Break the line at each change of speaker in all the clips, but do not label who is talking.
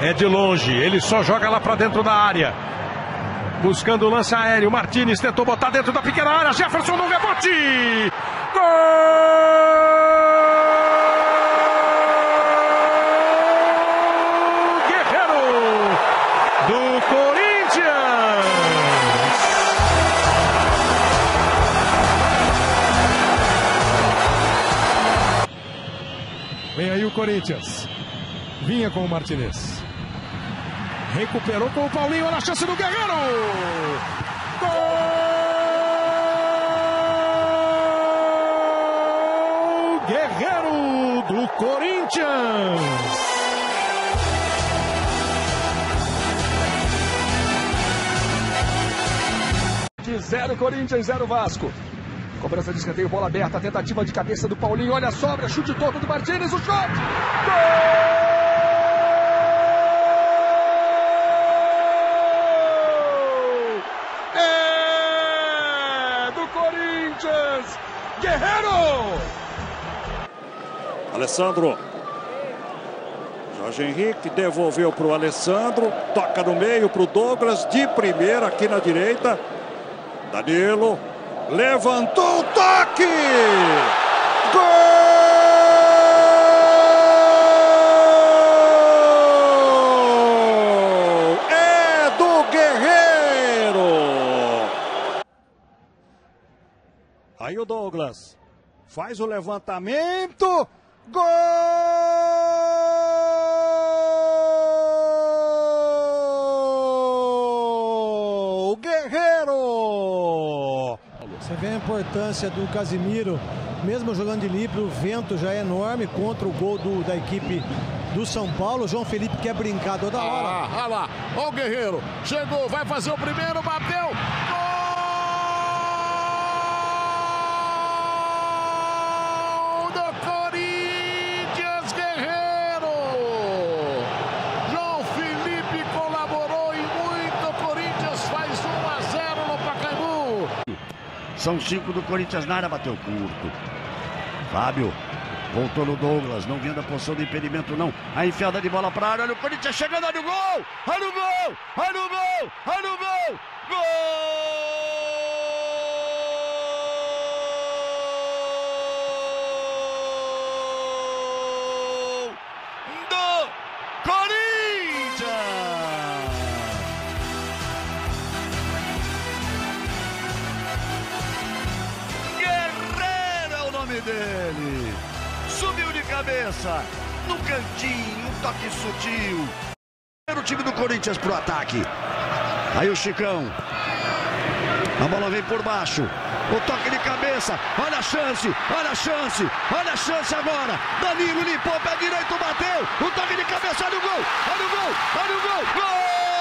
É de longe, ele só joga lá pra dentro da área. Buscando o lance aéreo, Martínez tentou botar dentro da pequena área, Jefferson no rebote! Gol! Guerreiro do Corinthians! Vem aí o Corinthians. Vinha com o Martínez. Recuperou com o Paulinho, olha a chance do Guerreiro! Gol! Guerreiro do Corinthians!
De 0 Corinthians, 0 Vasco. Cobrança de escanteio, bola aberta, tentativa de cabeça do Paulinho, olha a sobra, chute torto do Martínez, o chute! Gol! Guerreiro!
Alessandro. Jorge Henrique devolveu para o Alessandro. Toca no meio para o Douglas. De primeira aqui na direita. Danilo. Levantou o toque! Gol! É do Guerreiro! Aí o Douglas faz o levantamento. Gol! Guerreiro!
Você vê a importância do Casimiro, mesmo jogando de livre, o vento já é enorme contra o gol da equipe do São Paulo. O João Felipe quer brincar toda hora.
Olha lá, olha o Guerreiro, chegou, vai fazer o primeiro, bateu, gol!
São 5 do Corinthians na área, bateu curto. Fábio voltou no Douglas, não vinha da posição de impedimento não. A enfiada de bola para a área, olha o Corinthians chegando, olha o gol! Olha o gol! Olha o gol! Olha o gol! Gol! Do Corinthians! Dele, subiu de cabeça, no cantinho, um toque sutil. O time do Corinthians pro ataque. Aí o Chicão. A bola vem por baixo. O toque de cabeça. Olha a chance, olha a chance, olha a chance agora. Danilo limpou, pé direito, bateu. O toque de cabeça, olha o gol, olha o gol, olha o gol, gol!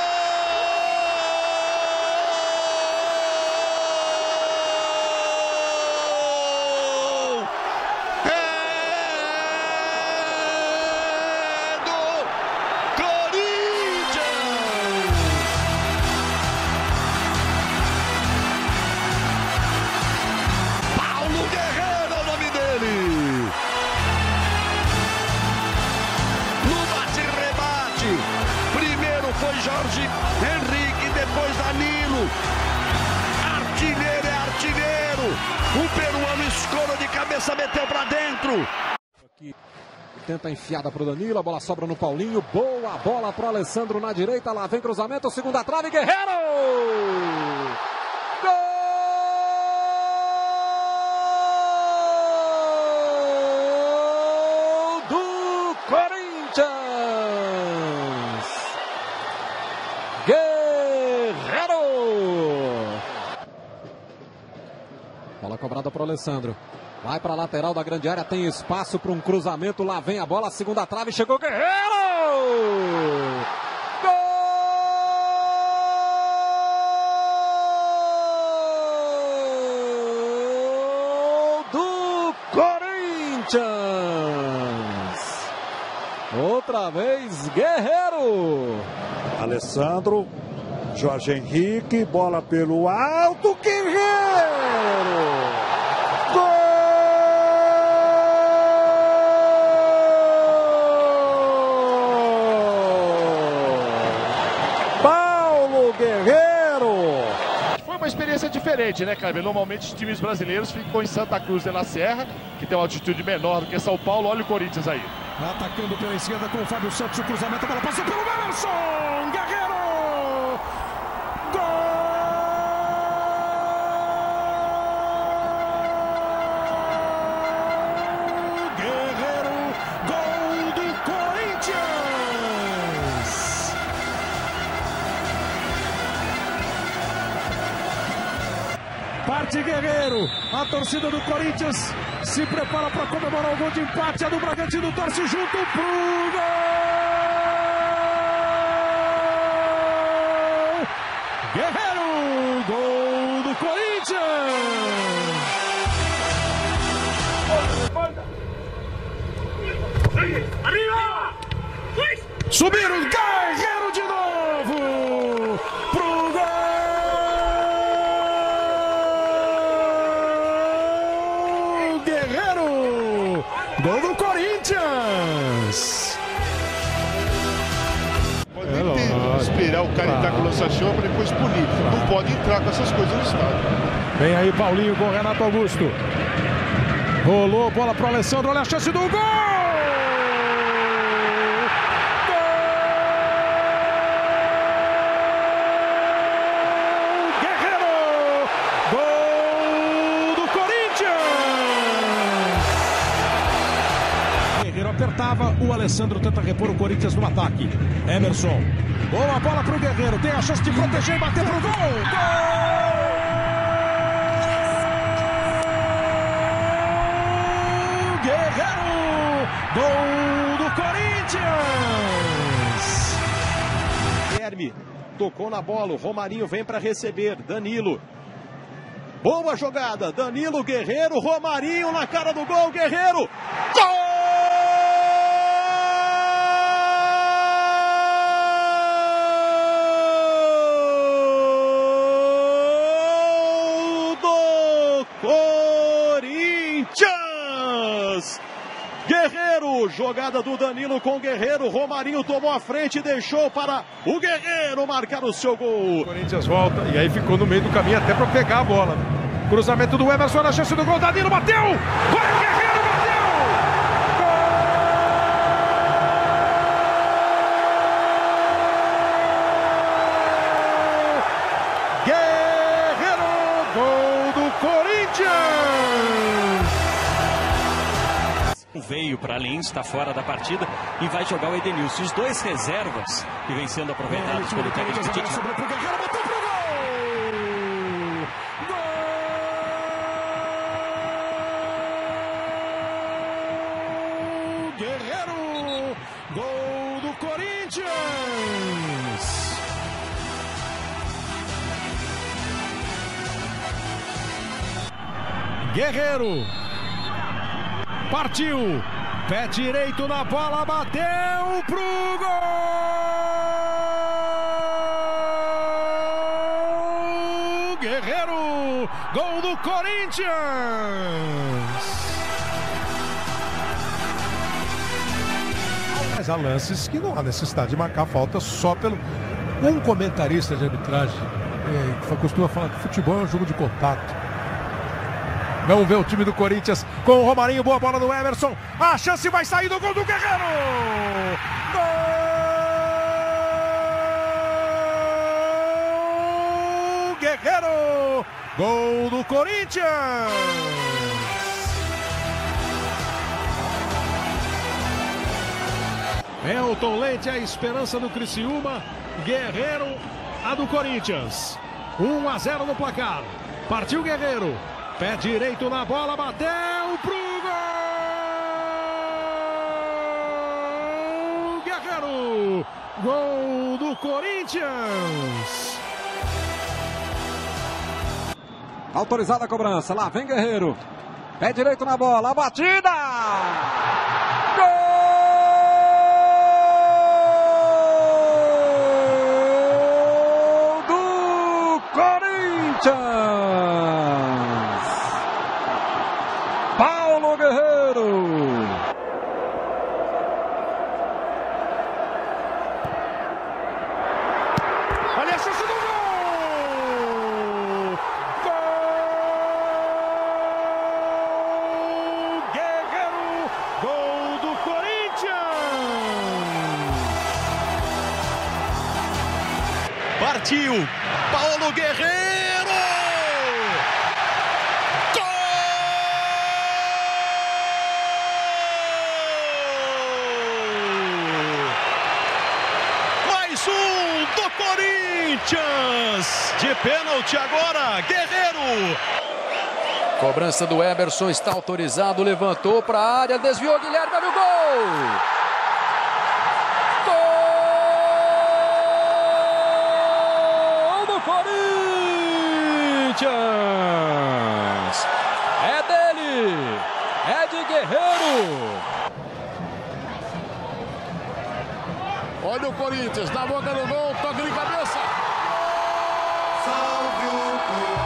Foi Jorge Henrique, depois Danilo. Artilheiro é artilheiro. O peruano escorou de cabeça, meteu pra dentro.
Aqui, tenta a enfiada pro Danilo, a bola sobra no Paulinho. Boa bola pro Alessandro na direita, lá vem cruzamento, segunda trave, Guerreiro! Gol! Do Corinthians! Guerreiro! Bola cobrada para o Alessandro. Vai para a lateral da grande área, tem espaço para um cruzamento. Lá vem a bola, segunda trave, chegou Guerreiro! Gol do Corinthians! Outra vez, Guerreiro!
Alessandro, Jorge Henrique, bola pelo alto, Guerreiro! Gol! Guerreiro.
Foi uma experiência diferente, né, Kleber? Normalmente os times brasileiros ficam em Santa Cruz de la Serra, que tem uma altitude menor do que São Paulo. Olha o Corinthians aí.
Atacando pela esquerda com o Fábio Santos, o cruzamento, a bola passou pelo Emerson! Guerreiro! Gol! Guerreiro, gol do Corinthians! Parte Guerreiro, a torcida do Corinthians se prepara para comemorar o gol de empate. A do Bragantino torce junto pro gol! Guerreiro, gol do Corinthians! Subiram, Guerreiro de novo! Pro gol! Guerreiro! Gol do Corinthians!
Pode nem esperar o cara entrar com o lança-chama para depois punir. Não pode entrar com essas coisas no estádio.
Vem aí Paulinho com Renato Augusto. Rolou, bola para o Alessandro, olha a chance do gol! Apertava, o Alessandro tenta repor o Corinthians no ataque. Emerson, boa bola pro Guerreiro, tem a chance de proteger e bater pro gol. Gol! Guerreiro, gol do Corinthians. Guilherme tocou na bola, o Romarinho vem para receber, Danilo. Boa jogada, Danilo, Guerreiro, Romarinho na cara do gol, Guerreiro. Gol! Corinthians! Guerreiro, jogada do Danilo com Guerreiro, Romarinho tomou a frente e deixou para o Guerreiro marcar o seu gol. O Corinthians volta e aí ficou no meio do caminho até para pegar a bola. Cruzamento do Emerson na chance do gol, Danilo bateu! Vai o Guerreiro, bateu! Gol! Guerreiro, gol do Corinthians!
Veio para Lins, está fora da partida e vai jogar o Edenilson. Os dois reservas que vem sendo aproveitados pelo técnico Tite.
Sobrou pro Guerreiro, bateu pro gol! Gol! Guerreiro! Gol do Corinthians! Guerreiro! Partiu, pé direito na bola, bateu pro gol! Guerreiro, gol do Corinthians! Mas há lances que não há necessidade de marcar falta só pelo... Um comentarista de arbitragem que costuma falar que futebol é um jogo de contato. Vamos ver o time do Corinthians com o Romarinho, boa bola do Emerson. A chance vai sair do gol do Guerreiro. Gol! Guerreiro! Gol do Corinthians! Elton Leite, a esperança do Criciúma. Guerreiro, a do Corinthians. 1-0 no placar. Partiu Guerreiro. Pé direito na bola, bateu pro gol! Guerreiro! Gol do Corinthians!
Autorizada a cobrança, lá vem Guerreiro. Pé direito na bola, a batida! Gol do Corinthians! Paulo Guerreiro.
Olha a chance do gol!
partiu. Paulo Guerreiro! Gol! Mais um do Corinthians. De pênalti agora, Guerreiro.
Cobrança do Eberson, está autorizado, levantou para a área, desviou, Guilherme, olha o gol! Gol do Corinthians! É dele! É de Guerreiro!
Olha o Corinthians, na boca do gol, toque de cabeça.
Salve o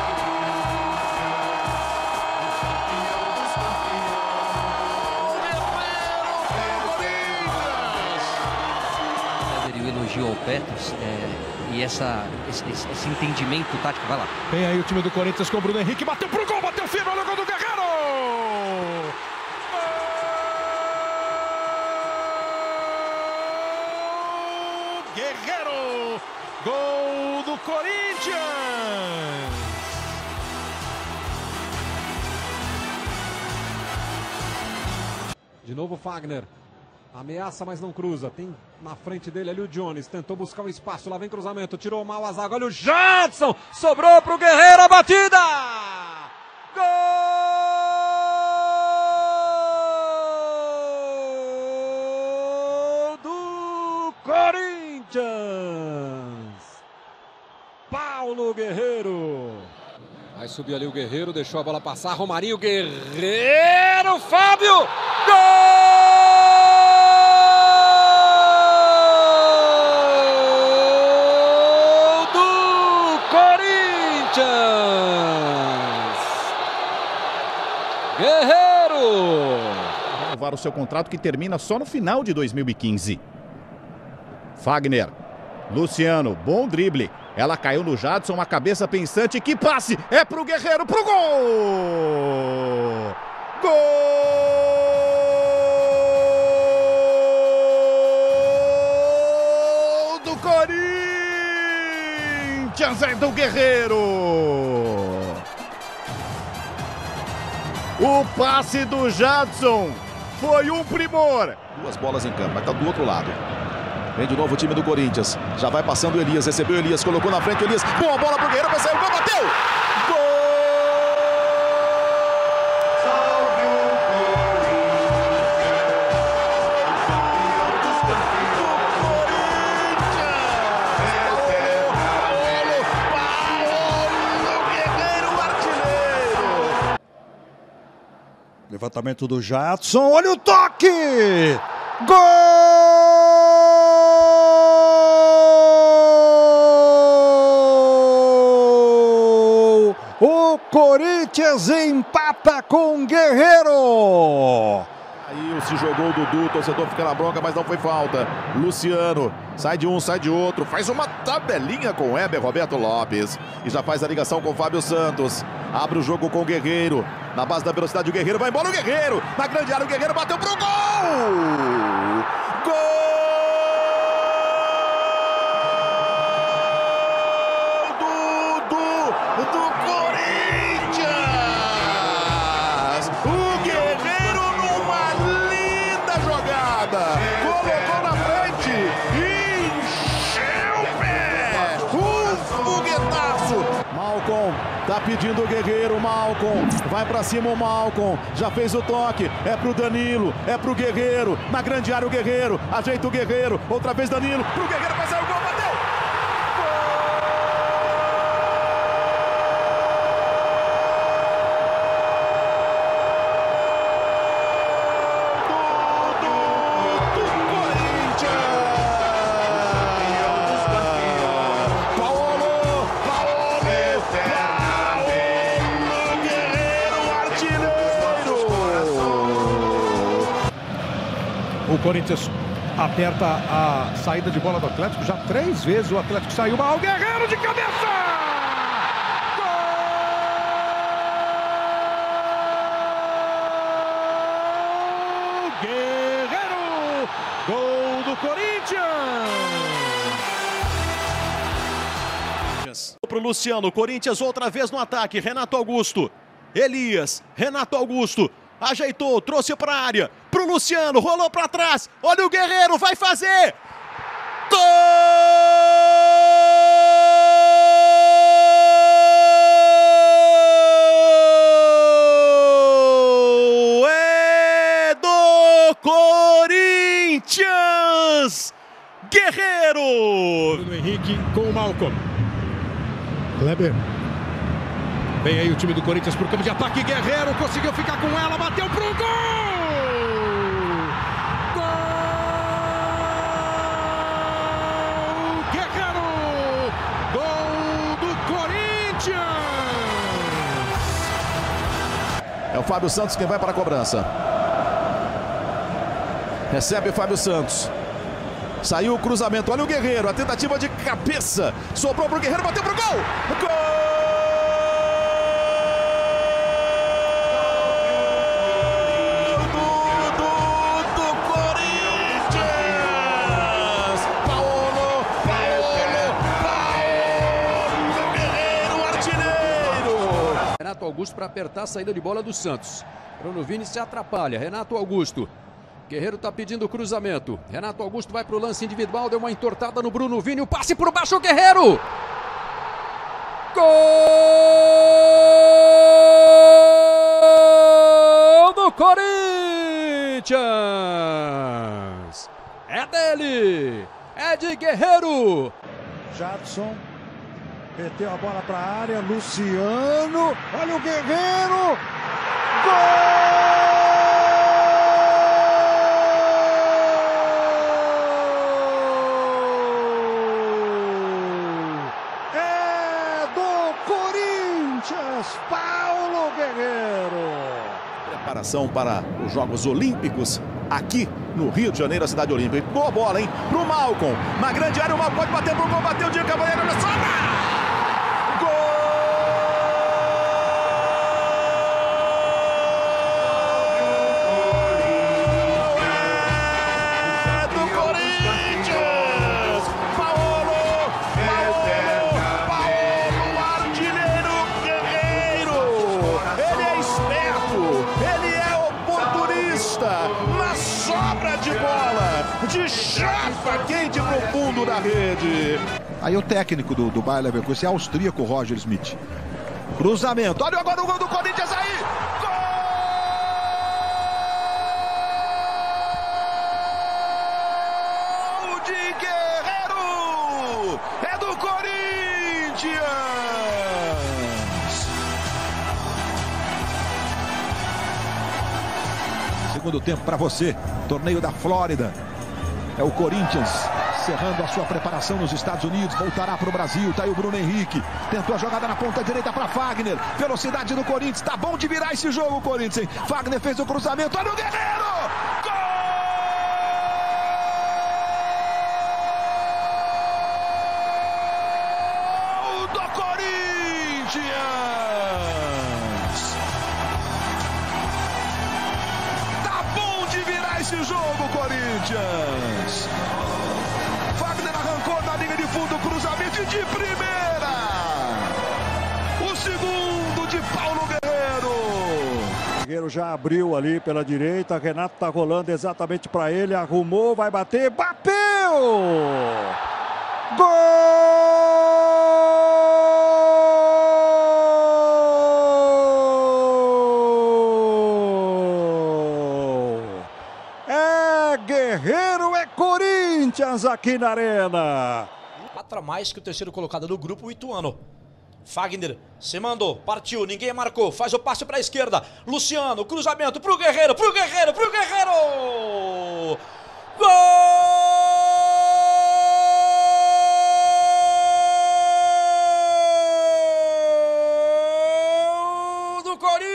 elogio ao Petros e esse entendimento tático. Vai lá.
Vem aí o time do Corinthians com o Bruno Henrique, bateu pro gol, bateu firme, olha o gol do Guerreiro! Guerreiro! Gol do Corinthians!
De novo Fagner. Ameaça, mas não cruza. Tem na frente dele ali o Jones. Tentou buscar um espaço. Lá vem cruzamento. Tirou mal a zaga. Olha o Jadson. Sobrou pro Guerreiro a batida. Gol do Corinthians. Paulo Guerreiro. Vai subir ali o Guerreiro. Deixou a bola passar. Romarinho. Guerreiro. Fábio. Gol! Guerreiro!
Renovar o seu contrato que termina só no final de 2015. Fagner. Luciano, bom drible. Ela caiu no Jadson, uma cabeça pensante. Que passe! É pro Guerreiro, pro gol! Gol do Corinthians! É do Guerreiro! O passe do Jadson foi um primor.
Duas bolas em campo, vai estar do outro lado. Vem de novo o time do Corinthians. Já vai passando o Elias, recebeu o Elias, colocou na frente o Elias. Boa bola pro Guerreiro, vai sair o gol, bateu! Gol!
Salve o
Levantamento do Jadson, olha o toque! Gol! O Corinthians empata com Guerreiro!
Aí se jogou o Dudu, o torcedor fica na bronca, mas não foi falta. Luciano, sai de um, sai de outro, faz uma tabelinha com o Weber Roberto Lopes. E já faz a ligação com o Fábio Santos. Abre o jogo com o Guerreiro. Na base da velocidade o Guerreiro vai embora, o Guerreiro. Na grande área o Guerreiro bateu pro gol! Gol! Do Corinthians! O Guerreiro numa linda jogada. Colocou na frente e encheu o pé. Foguetaço.
Malcom tá pedindo o Guerreiro, Malcom. Vai pra cima o Malcom. Já fez o toque. É pro Danilo, é pro Guerreiro. Na grande área o Guerreiro. Ajeita o Guerreiro. Outra vez Danilo. Pro Guerreiro, vai sair o gol, bateu!
O Corinthians aperta a saída de bola do Atlético. Já 3 vezes o Atlético saiu mal. Guerreiro de cabeça! Gol! Guerreiro! Gol do Corinthians!
para o Luciano. Corinthians outra vez no ataque. Renato Augusto. Elias. Renato Augusto. Ajeitou, trouxe para a área. Para o Luciano, rolou para trás. Olha o Guerreiro, vai fazer. Gol! É do Corinthians! Guerreiro!
Bruno Henrique com o Malcom. Kleber. Vem aí o time do Corinthians pro campo de ataque. Guerreiro conseguiu ficar com ela, bateu pro gol! Gol! Guerreiro! Gol do Corinthians!
É o Fábio Santos quem vai para a cobrança. Recebe o Fábio Santos. Saiu o cruzamento, olha o Guerreiro, a tentativa de cabeça. Sobrou pro Guerreiro, bateu pro gol! Gol! Do Corinthians! Paulo Guerreiro, artilheiro!
Renato Augusto para apertar a saída de bola do Santos. Bruno Vini se atrapalha, Renato Augusto. Guerreiro está pedindo o cruzamento. Renato Augusto vai para o lance individual, deu uma entortada no Bruno Vini, o passe por baixo, o Guerreiro! Gol do Corinthians! É dele! É de Guerreiro!
Jadson meteu a bola para a área, Luciano, olha o Guerreiro! Gol! Paulo Guerreiro.
Preparação para os Jogos Olímpicos aqui no Rio de Janeiro, a cidade olímpica. Boa bola, hein? Pro Malcom. Na grande área, o Malcom pode bater pro gol. Bateu de Cavaleiro, olha só. Na sobra de bola, de chapa quente pro fundo da rede.
Aí o técnico do Bayer Leverkusen é austríaco, Roger Schmidt. Cruzamento, olha agora o gol do Corinthians aí! Gol de Guerreiro! É do Corinthians! Segundo tempo para você, torneio da Flórida. É o Corinthians encerrando a sua preparação nos Estados Unidos, voltará para o Brasil. Tá aí o Bruno Henrique, tentou a jogada na ponta direita para Fagner. Velocidade do Corinthians, tá bom de virar esse jogo, Corinthians, hein? Fagner fez o cruzamento, olha o Guerreiro! Gol do Corinthians! Esse jogo, Corinthians. Fagner arrancou na linha de fundo, cruzamento de primeira. O segundo de Paulo Guerreiro.
Guerreiro já abriu ali pela direita. Renato tá rolando exatamente para ele. Arrumou, vai bater, bateu! Gol! Guerreiro é Corinthians aqui na Arena.
4 a mais que o terceiro colocado do grupo, o Ituano. Fagner se mandou, partiu, ninguém marcou, faz o passe para a esquerda. Luciano, cruzamento pro Guerreiro, pro Guerreiro, pro Guerreiro! Gol do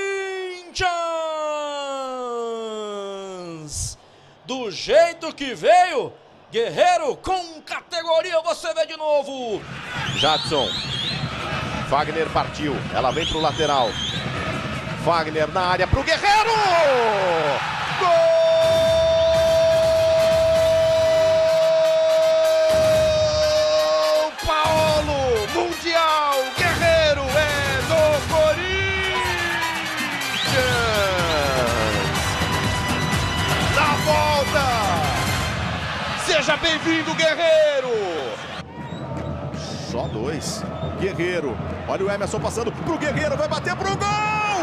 Corinthians! Do jeito que veio, Guerreiro com categoria, você vê de novo.
Jadson. Fagner partiu, ela vem pro lateral. Fagner na área pro Guerreiro! Gol! Paulo! Mundial!
Seja bem-vindo, Guerreiro!
Só 2. Guerreiro. Olha o Emerson passando pro Guerreiro. Vai bater pro gol!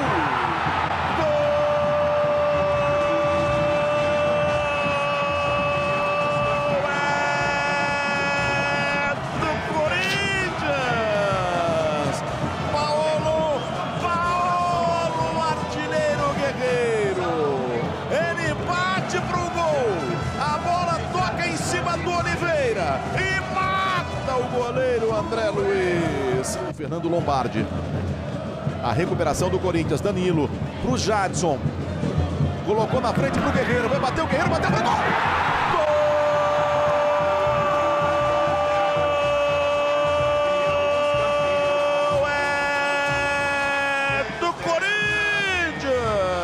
E mata o goleiro André Luiz. Fernando Lombardi. A recuperação do Corinthians. Danilo pro Jadson. Colocou na frente pro Guerreiro. Vai bater o Guerreiro, bateu pro gol! Gol é do Corinthians!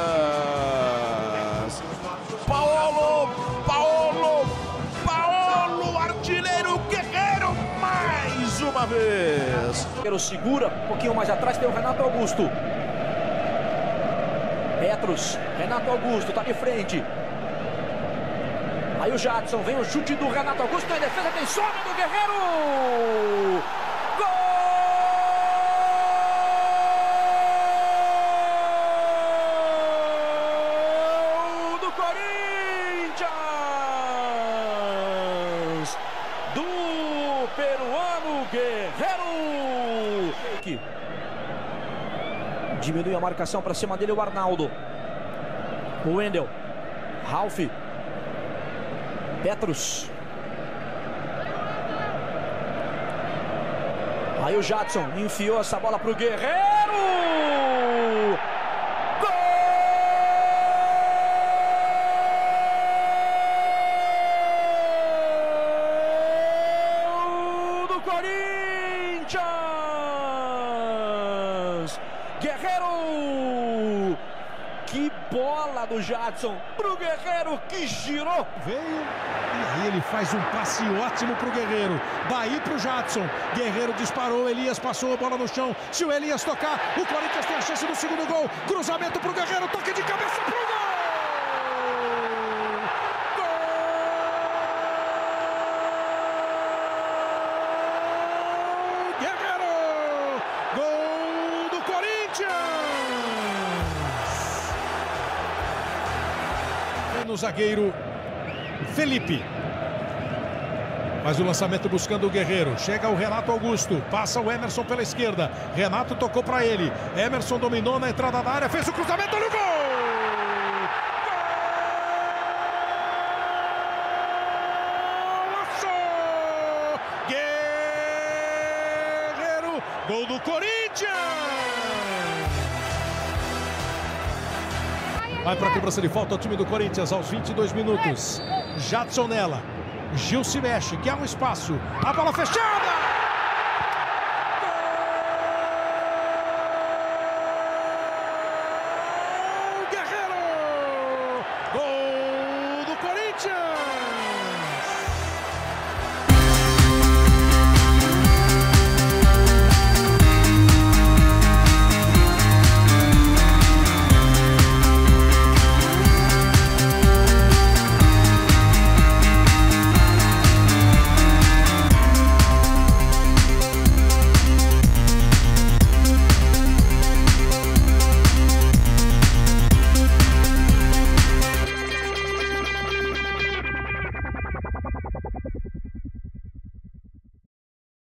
Artilheiro Guerreiro mais uma vez.
Guerreiro segura, um pouquinho mais atrás tem o Renato Augusto. Petros, Renato Augusto tá de frente. Aí o Jadson, vem o chute do Renato Augusto, na defesa tem sobra do Guerreiro. Gol do Corinthians! Do peruano Guerreiro. Aqui. Diminui a marcação para cima dele o Arnaldo. O Wendel. Ralf. Petros. Aí o Jadson enfiou essa bola para o Guerreiro. Corinthians! Guerreiro! Que bola do Jadson pro Guerreiro que girou!
Veio e aí ele faz um passe ótimo pro Guerreiro. Daí pro Jadson. Guerreiro disparou, Elias passou a bola no chão. Se o Elias tocar, o Corinthians tem a chance do segundo gol. Cruzamento pro Guerreiro, toque de cabeça pro gol! No zagueiro Felipe. Faz o lançamento buscando o Guerreiro. Chega o Renato Augusto. Passa o Emerson pela esquerda. Renato tocou para ele. Emerson dominou na entrada da área. Fez o cruzamento no gol! Golaço! Guerreiro! Gol do Corinthians! Vai para a cobrança de falta o time do Corinthians aos 22 minutos. Jadson nela. Gil se mexe, quer um espaço. A bola fechada!